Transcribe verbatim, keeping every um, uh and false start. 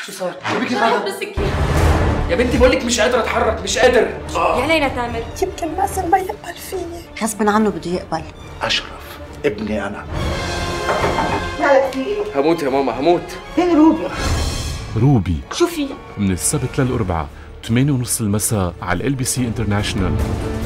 شو صار؟ شو بك غدا؟ بالسكين يا بنتي بقول لك مش قادر اتحرك، مش قادر. آه. يا ليلى تامر، يمكن مازن ما يقبل فيني. غصبا عنه بده يقبل. أشرف ابني أنا. مالك في ايه؟ هموت يا ماما هموت. فين روبي؟ روبي شو في؟ من السبت للأربعاء ثمانية ونص المساء على ال بي سي انترناشونال.